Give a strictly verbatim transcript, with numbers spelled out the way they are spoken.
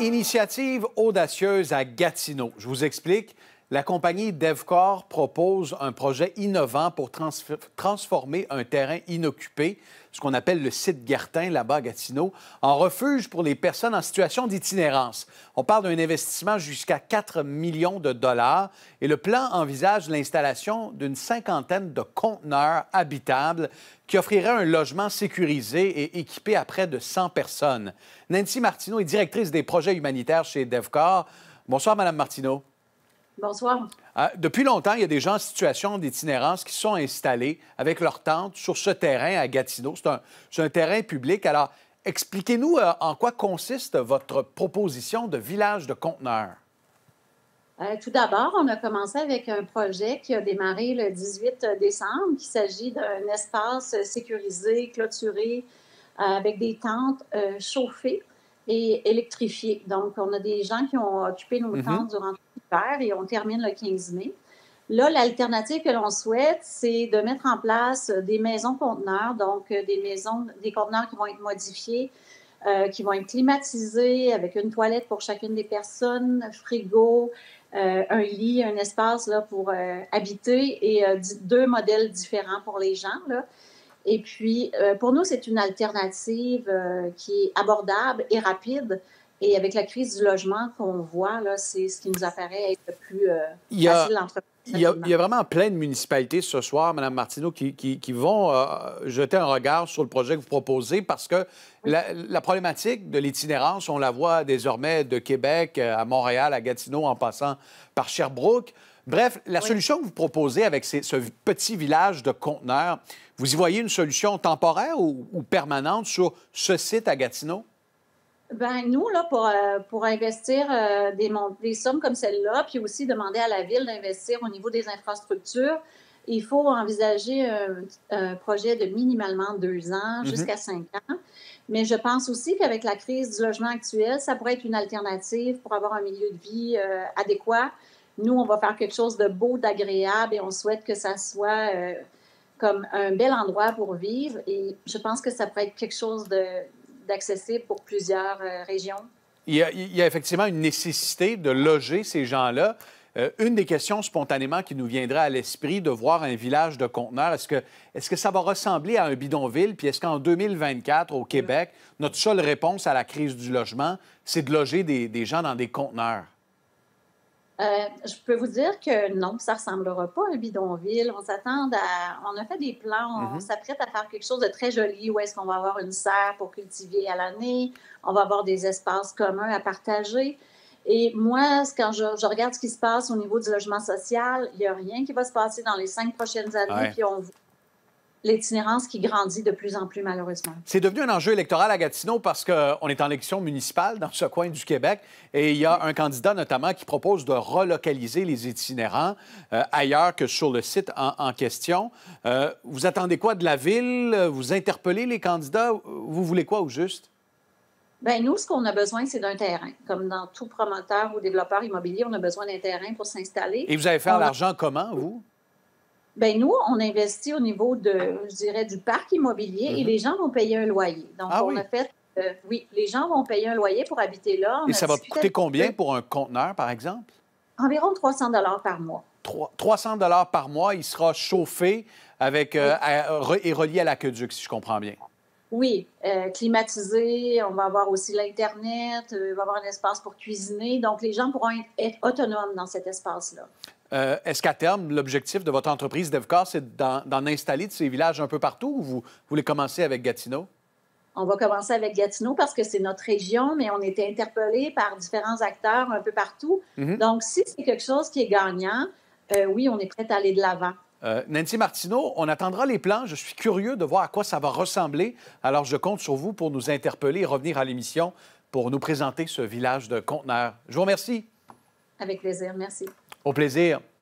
Initiative audacieuse à Gatineau. Je vous explique. La compagnie Devcor propose un projet innovant pour trans transformer un terrain inoccupé, ce qu'on appelle le site Guertin, là-bas à Gatineau, en refuge pour les personnes en situation d'itinérance. On parle d'un investissement jusqu'à quatre millions de dollars et le plan envisage l'installation d'une cinquantaine de conteneurs habitables qui offriraient un logement sécurisé et équipé à près de cent personnes. Nancy Martineau est directrice des projets humanitaires chez Devcor. Bonsoir, Madame Martineau. Bonsoir. Euh, depuis longtemps, il y a des gens en situation d'itinérance qui sont installés avec leur tente sur ce terrain à Gatineau. C'est un, c'est un terrain public. Alors, expliquez-nous euh, en quoi consiste votre proposition de village de conteneurs. Euh, tout d'abord, on a commencé avec un projet qui a démarré le dix-huit décembre. Il s'agit d'un espace sécurisé, clôturé, euh, avec des tentes euh, chauffées et électrifiées. Donc, on a des gens qui ont occupé nos Mm-hmm. tentes durant l'hiver et on termine le quinze mai. Là, l'alternative que l'on souhaite, c'est de mettre en place des maisons conteneurs, donc des maisons, des conteneurs qui vont être modifiés, euh, qui vont être climatisés avec une toilette pour chacune des personnes, frigo, euh, un lit, un espace là, pour euh, habiter et euh, deux modèles différents pour les gens, là. Et puis, euh, pour nous, c'est une alternative euh, qui est abordable et rapide. Et avec la crise du logement qu'on voit, là, c'est ce qui nous apparaît être le plus euh, Il y a... facile d'entreprendre. Il y, a, il y a vraiment plein de municipalités ce soir, Mme Martineau, qui, qui, qui vont euh, jeter un regard sur le projet que vous proposez parce que Oui. la, la problématique de l'itinérance, on la voit désormais de Québec à Montréal, à Gatineau, en passant par Sherbrooke. Bref, la Oui. solution que vous proposez avec ces, ce petit village de conteneurs, vous y voyez une solution temporaire ou, ou permanente sur ce site à Gatineau? Ben nous, là, pour, euh, pour investir euh, des, des sommes comme celle-là, puis aussi demander à la Ville d'investir au niveau des infrastructures, il faut envisager un, un projet de minimalement deux ans, Mm-hmm. jusqu'à cinq ans. Mais je pense aussi qu'avec la crise du logement actuel, ça pourrait être une alternative pour avoir un milieu de vie euh, adéquat. Nous, on va faire quelque chose de beau, d'agréable, et on souhaite que ça soit euh, comme un bel endroit pour vivre. Et je pense que ça pourrait être quelque chose de d'accessible pour plusieurs euh, régions. Il y, a, il y a effectivement une nécessité de loger ces gens-là. Euh, une des questions spontanément qui nous viendrait à l'esprit de voir un village de conteneurs, est-ce que, est-ce que ça va ressembler à un bidonville? Puis est-ce qu'en deux mille vingt-quatre, au Québec, notre seule réponse à la crise du logement, c'est de loger des, des gens dans des conteneurs? Euh, je peux vous dire que non, ça ne ressemblera pas à un bidonville. On s'attend à... On a fait des plans, on Mm-hmm. s'apprête à faire quelque chose de très joli où est-ce qu'on va avoir une serre pour cultiver à l'année, on va avoir des espaces communs à partager. Et moi, quand je, je regarde ce qui se passe au niveau du logement social, il n'y a rien qui va se passer dans les cinq prochaines années, Ouais. puis on voit l'itinérance qui grandit de plus en plus, malheureusement. C'est devenu un enjeu électoral à Gatineau parce qu'on est en élection municipale dans ce coin du Québec et il y a un candidat notamment qui propose de relocaliser les itinérants euh, ailleurs que sur le site en, en question. Euh, vous attendez quoi de la Ville? Vous interpellez les candidats? Vous voulez quoi au juste? Bien, nous, ce qu'on a besoin, c'est d'un terrain. Comme dans tout promoteur ou développeur immobilier, on a besoin d'un terrain pour s'installer. Et vous allez faire On a... l'argent comment, vous? Bien, nous, on investit au niveau de, je dirais, du parc immobilier Mm-hmm. et les gens vont payer un loyer. Donc, Ah, on oui. a fait, euh, oui, les gens vont payer un loyer pour habiter là. On Et a ça va discuté coûter avec combien eux. pour un conteneur, par exemple? Environ trois cents dollars par mois. trois cents dollars par mois, il sera chauffé avec, euh, Oui. à- re- et relié à l'aqueduc, si je comprends bien. Oui, euh, climatisé, on va avoir aussi l'Internet, euh, il va y avoir un espace pour cuisiner. Donc, les gens pourront être, être autonomes dans cet espace-là. Euh, est-ce qu'à terme, l'objectif de votre entreprise Devcor, c'est d'en, d'en installer de ces villages un peu partout ou vous voulez commencer avec Gatineau? On va commencer avec Gatineau parce que c'est notre région, mais on était interpellés par différents acteurs un peu partout. Mm-hmm. Donc, si c'est quelque chose qui est gagnant, euh, oui, on est prêt à aller de l'avant. Euh, Nancy Martineau, on attendra les plans. Je suis curieux de voir à quoi ça va ressembler. Alors, je compte sur vous pour nous interpeller et revenir à l'émission pour nous présenter ce village de conteneurs. Je vous remercie. Avec plaisir. Merci. Au plaisir.